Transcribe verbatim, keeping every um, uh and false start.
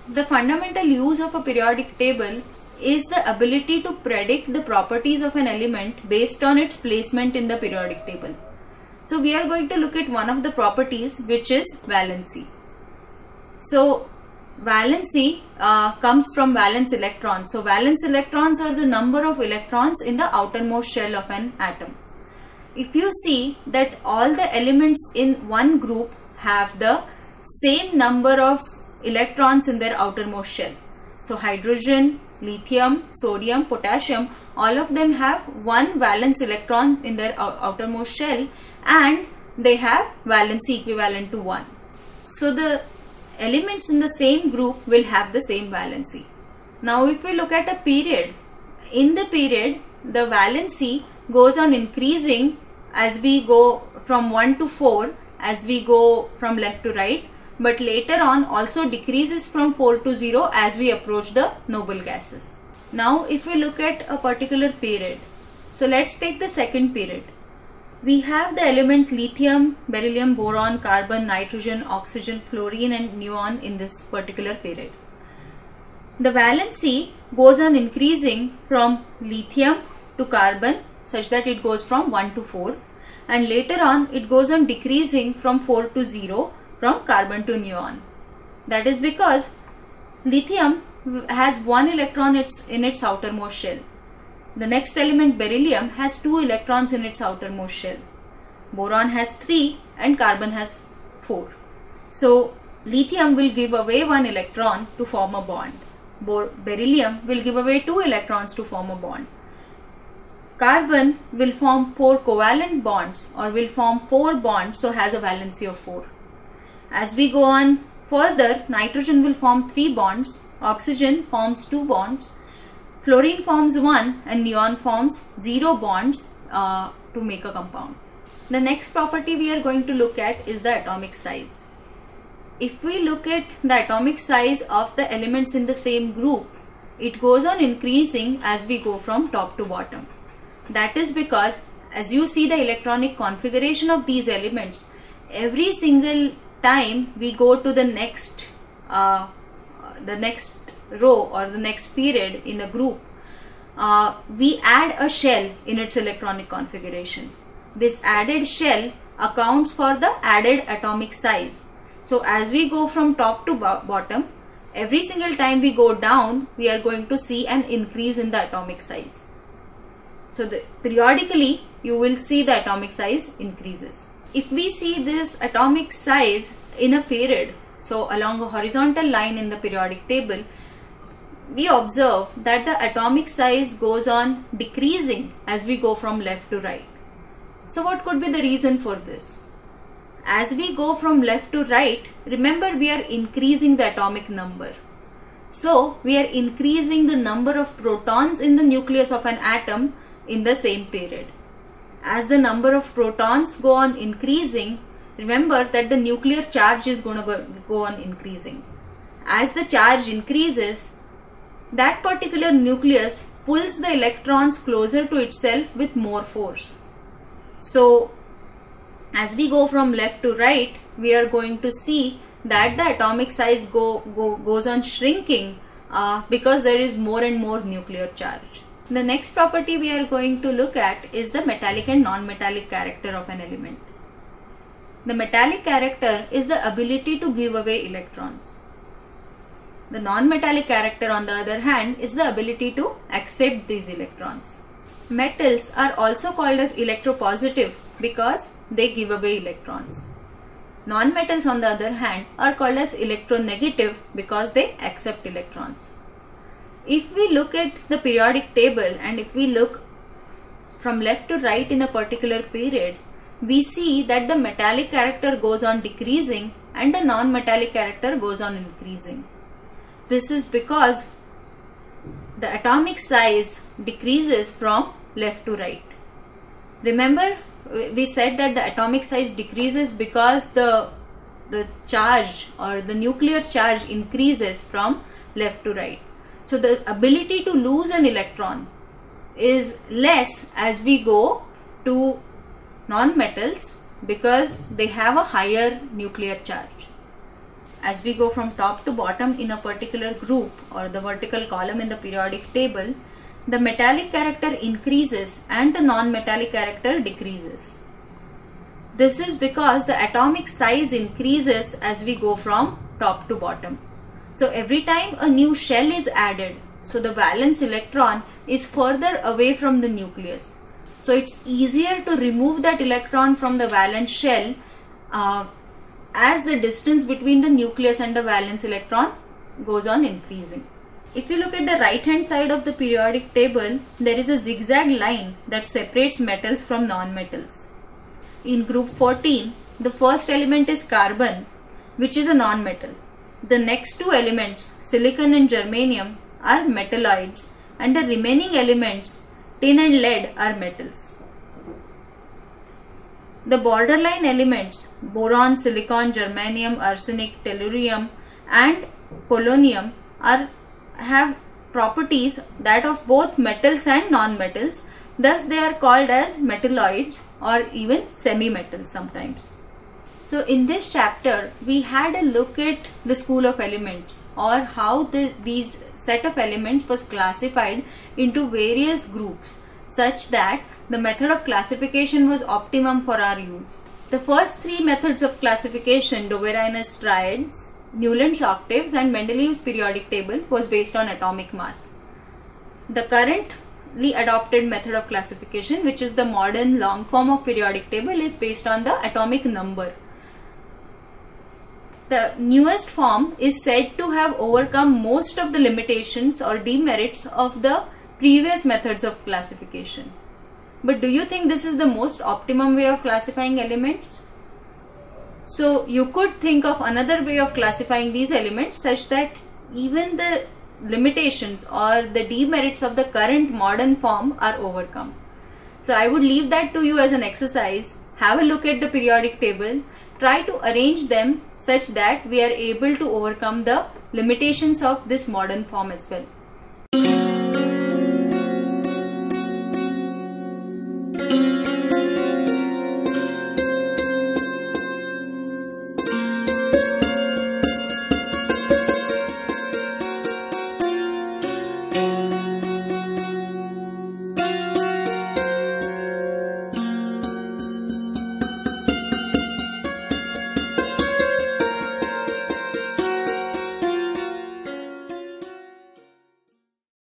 the fundamental use of a periodic table is the ability to predict the properties of an element based on its placement in the periodic table. So we are going to look at one of the properties, which is valency. So valency uh, comes from valence electrons. So valence electrons are the number of electrons in the outermost shell of an atom. If you see that all the elements in one group have the same number of electrons in their outermost shell. So hydrogen, lithium, sodium, potassium, all of them have one valence electron in their outermost shell, and they have valency equivalent to one. So the elements in the same group will have the same valency. Now if we look at a period, in the period the valency goes on increasing as we go from one to four, as we go from left to right, but later on also decreases from four to zero as we approach the noble gases. Now if we look at a particular period, so let's take the second period. We have the elements lithium, beryllium, boron, carbon, nitrogen, oxygen, fluorine and neon in this particular period. The valency goes on increasing from lithium to carbon such that it goes from one to four, and later on it goes on decreasing from four to zero, from carbon to neon. That is because lithium has one electron in its outermost shell. The next element, beryllium, has two electrons in its outermost shell. Boron has three and carbon has four. So lithium will give away one electron to form a bond. Bor beryllium will give away two electrons to form a bond. Carbon will form four covalent bonds, or will form four bonds, so has a valency of four. As we go on further, nitrogen will form three bonds, oxygen forms two bonds, fluorine forms one, and neon forms zero bonds uh, to make a compound. The next property we are going to look at is the atomic size. If we look at the atomic size of the elements in the same group, it goes on increasing as we go from top to bottom. That is because as you see the electronic configuration of these elements, every single time we go to the next uh, the next row or the next period in a group, uh, we add a shell in its electronic configuration. This added shell accounts for the added atomic size. So as we go from top to bo bottom, every single time we go down, we are going to see an increase in the atomic size. So the, periodically you will see the atomic size increases. If we see this atomic size in a period, so along a horizontal line in the periodic table, we observe that the atomic size goes on decreasing as we go from left to right. So what could be the reason for this? As we go from left to right, remember we are increasing the atomic number. So we are increasing the number of protons in the nucleus of an atom in the same period. As the number of protons go on increasing, remember that the nuclear charge is going to go, go on increasing. As the charge increases, that particular nucleus pulls the electrons closer to itself with more force. So as we go from left to right, we are going to see that the atomic size go, go, goes on shrinking uh, because there is more and more nuclear charge. The next property we are going to look at is the metallic and non-metallic character of an element. The metallic character is the ability to give away electrons. The non-metallic character, on the other hand, is the ability to accept these electrons. Metals are also called as electropositive because they give away electrons. Non-metals, on the other hand, are called as electronegative because they accept electrons. If we look at the periodic table and if we look from left to right in a particular period, we see that the metallic character goes on decreasing and the non-metallic character goes on increasing. This is because the atomic size decreases from left to right. Remember, we said that the atomic size decreases because the, the charge or the nuclear charge increases from left to right. So the ability to lose an electron is less as we go to non-metals because they have a higher nuclear charge. as we go from top to bottom in a particular group or the vertical column in the periodic table, the metallic character increases and the non-metallic character decreases. This is because the atomic size increases as we go from top to bottom. So every time a new shell is added, so the valence electron is further away from the nucleus. So it's easier to remove that electron from the valence shell uh, as the distance between the nucleus and the valence electron goes on increasing. If you look at the right hand side of the periodic table, there is a zigzag line that separates metals from non-metals. In group fourteen, the first element is carbon, which is a non-metal. The next two elements, silicon and germanium, are metalloids, and the remaining elements, tin and lead, are metals. The borderline elements, boron, silicon, germanium, arsenic, tellurium and polonium, are have properties that of both metals and non-metals. Thus they are called as metalloids or even semi-metals sometimes. So in this chapter we had a look at the school of elements, or how the, these set of elements was classified into various groups such that the method of classification was optimum for our use. The first three methods of classification, Doverainus triads, Newland's octaves and Mendeleev's periodic table, was based on atomic mass. The currently adopted method of classification, which is the modern long form of periodic table, is based on the atomic number. The newest form is said to have overcome most of the limitations or demerits of the previous methods of classification. But do you think this is the most optimum way of classifying elements? So you could think of another way of classifying these elements such that even the limitations or the demerits of the current modern form are overcome. So I would leave that to you as an exercise. Have a look at the periodic table, try to arrange them such that we are able to overcome the limitations of this modern form as well.